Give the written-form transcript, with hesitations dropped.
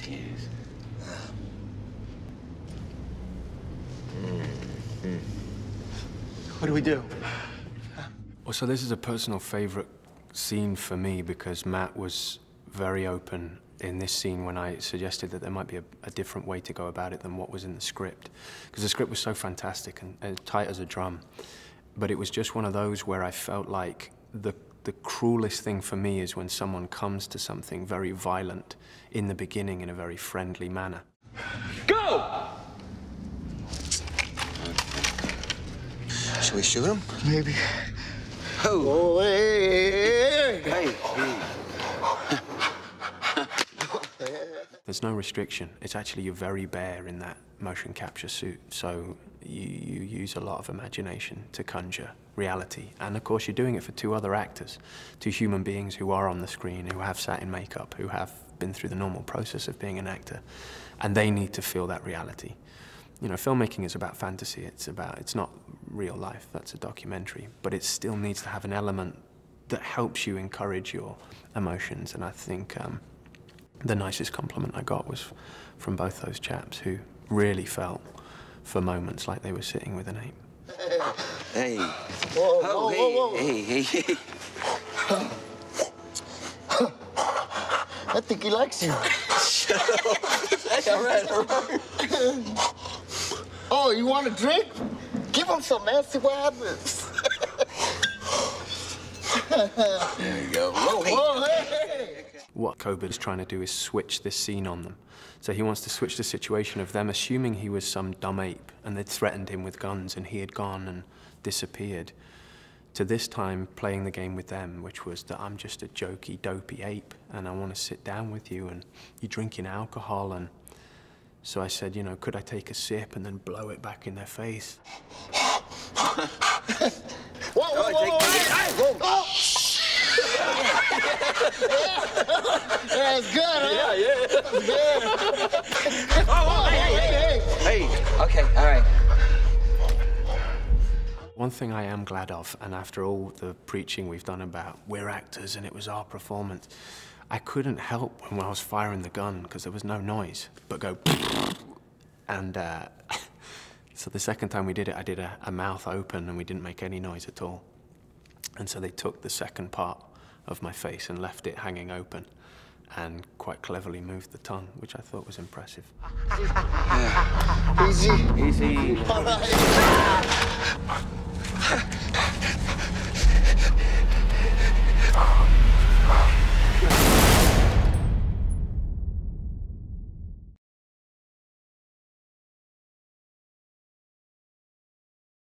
Cheers. What do we do? Well, so this is a personal favorite scene for me because Matt was very open in this scene when I suggested that there might be a different way to go about it than what was in the script. Because the script was so fantastic and tight as a drum. But it was just one of those where I felt like the cruelest thing for me is when someone comes to something very violent in the beginning in a very friendly manner. Go! Should we shoot him? Maybe. Oh, hey, hey, hey. There's no restriction. It's actually you're very bare in that motion capture suit. So you use a lot of imagination to conjure reality. And of course, you're doing it for two other actors, two human beings who are on the screen, who have sat in makeup, who have been through the normal process of being an actor. And they need to feel that reality. You know, filmmaking is about fantasy. It's not real life. That's a documentary. But it still needs to have an element that helps you encourage your emotions. And I think the nicest compliment I got was from both those chaps who really felt for moments like they were sitting with an ape. hey. Whoa, oh, whoa, hey, hey, hey. I think he likes you. Shut up. Hey, all right, all right. Oh, you want a drink? Give him some, man. See what happens. There you go. Whoa, hey. Whoa, hey. What Koba is trying to do is switch this scene on them. So he wants to switch the situation of them assuming he was some dumb ape and they'd threatened him with guns and he had gone and disappeared, to this time playing the game with them, which was that I'm just a jokey, dopey ape and I want to sit down with you and you're drinking alcohol. And so I said, you know, could I take a sip and then blow it back in their face? Whoa, whoa, whoa, whoa, whoa. Yeah, it's good, huh? Yeah, yeah. It's good. Oh, hey. Okay, all right. One thing I am glad of, and after all the preaching we've done about we're actors and it was our performance, I couldn't help when I was firing the gun because there was no noise, but go and so the second time we did it, I did a mouth open and we didn't make any noise at all. And so they took the second part of my face and left it hanging open and quite cleverly moved the tongue, which I thought was impressive. Easy. Easy. All right.